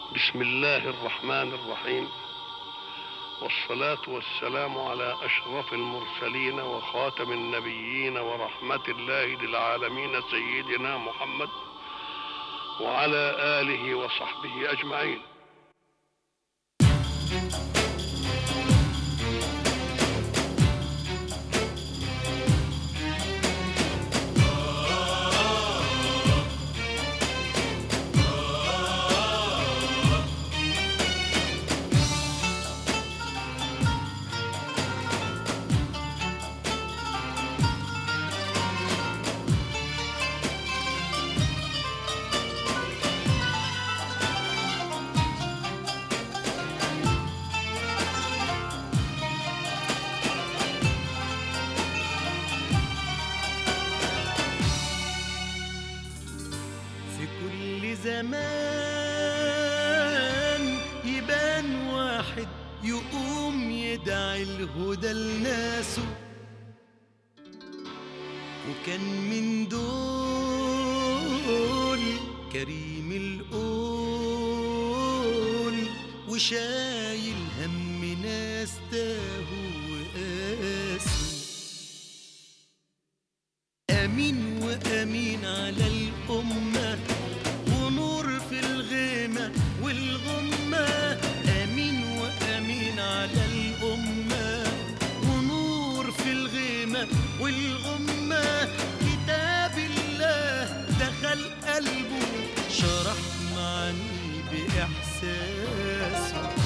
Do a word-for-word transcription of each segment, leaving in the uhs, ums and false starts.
بسم الله الرحمن الرحيم، والصلاة والسلام على أشرف المرسلين وخاتم النبيين ورحمة الله للعالمين سيدنا محمد وعلى آله وصحبه أجمعين. زمان يبان واحد يقوم يدعي الهدى لناسه، وكان من دول كريم القول وشايل هم ناس تاهوا وقاسوا. أمين وأمين على الأمة ونور في الغيمة والغمة. أمين وأمين على الأمة ونور في الغيمة والغمة. كتاب الله دخل قلبه شرح معاني بإحساسه.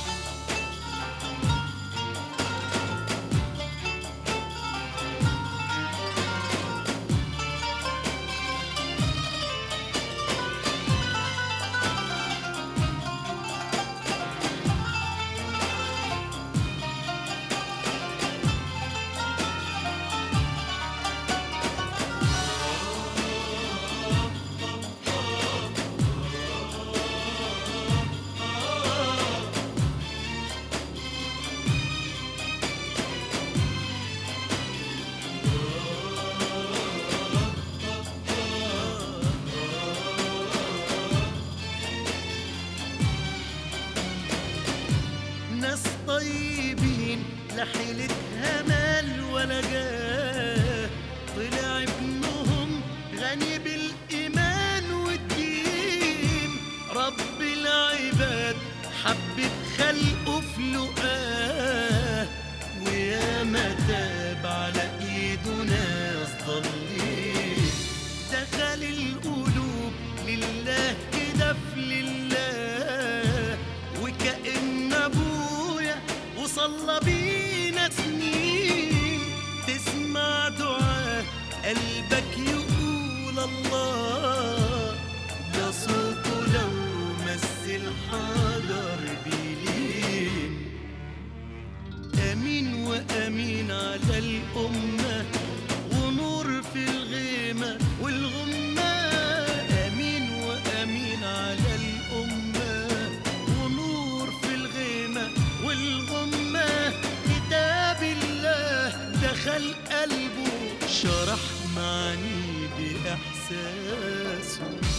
ناس طيبين لا حيلتها مال ولا جاه، طلع ابنهم غني بالإيمان والدين. رب العباد حبب خلقه في لقاه، وياما تاب على ايده ناس ضالين. دخل القلوب لله كده في لله، وكأن ابويا وصلى بينا سنين. تسمع دعاء قلبك يقول الله، ده صوته لو مس الحجر بيلين. أمين وأمين على الأمة ونور في الغيمة والغمة. أمين وأمين على الأمة ونور في الغيمة والغمة. كتاب الله دخل قلبه شرح معاني بإحساسه.